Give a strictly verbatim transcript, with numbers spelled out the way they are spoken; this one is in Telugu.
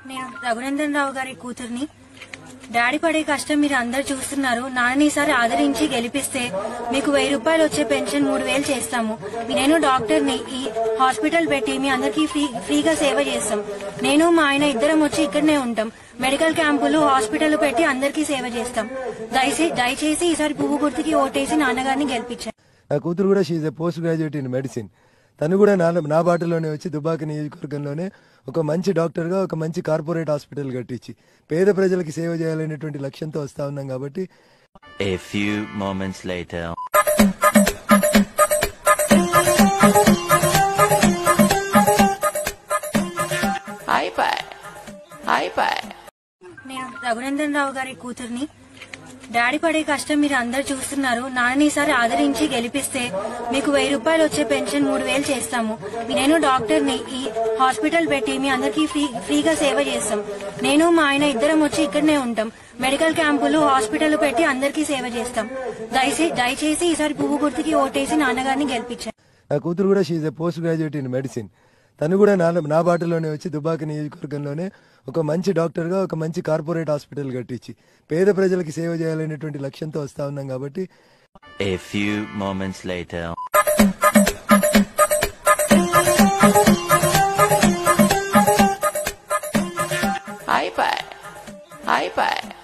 నేను రఘునందన్ రావు గారి కూతుర్ని. డాడీ పడే కష్టం మీరు అందరు చూస్తున్నారు. నాన్నని ఈసారి ఆదరించి గెలిపిస్తే మీకు వెయ్యి రూపాయలు వచ్చే పెన్షన్ మూడు వేలు చేస్తాము. నేను డాక్టర్ని. ఈ హాస్పిటల్ పెట్టి మీ అందరికి ఫ్రీ ఫ్రీగా సేవ చేస్తాం. నేను మా ఆయన ఇద్దరం వచ్చి ఇక్కడనే ఉంటాం. మెడికల్ క్యాంపులు హాస్పిటల్ పెట్టి అందరికీ సేవ చేస్తాం. దయచేసి దయచేసి ఈసారి పువ్వు గుర్తుకి ఓటేసి నాన్నగారిని గెలిపించారు. నా కూతురు కూడా she's a post graduate in medicine. తను కూడా నా నా బాటలోనే వచ్చి దుబ్బాక నియోజకవర్గంలోనే ఒక మంచి డాక్టర్గా ఒక మంచి కార్పొరేట్ హాస్పిటల్ కట్టించి పేద ప్రజలకి సేవ చేయాలనేటువంటి లక్ష్యంతో వస్తా ఉన్నాం. కాబట్టి A few moments later. నేను రఘునందన్ రావు గారి కూతుర్ని. డాడీ పడే కష్టం మీరు అందరు చూస్తున్నారు. నాన్నని ఈసారి ఆదరించి గెలిపిస్తే మీకు వెయ్యి రూపాయలు వచ్చే పెన్షన్ మూడు వేలు చేస్తాము. నేను డాక్టర్ని. ఈ హాస్పిటల్ పెట్టి మీ అందరికి ఫ్రీ ఫ్రీగా సేవ చేస్తాం. నేను మా ఆయన ఇద్దరం వచ్చి ఇక్కడనే ఉంటాం. మెడికల్ క్యాంపులు హాస్పిటల్ పెట్టి అందరికీ సేవ చేస్తాం. దయచేసి దయచేసి ఈసారి పువ్వు గుర్తుకి ఓటేసి నాన్నగారిని గెలిపించారు. నా కూతురు కూడా she's a post graduate in medicine. తను కూడా నా నా బాటలోనే వచ్చి దుబ్బాక నియోజకవర్గంలోనే ఒక మంచి డాక్టర్గా ఒక మంచి కార్పొరేట్ హాస్పిటల్ కట్టించి పేద ప్రజలకి సేవ చేయాలనేటువంటి లక్ష్యంతో వస్తా ఉన్నాం. కాబట్టి A few moments later. Hi bye. Hi bye.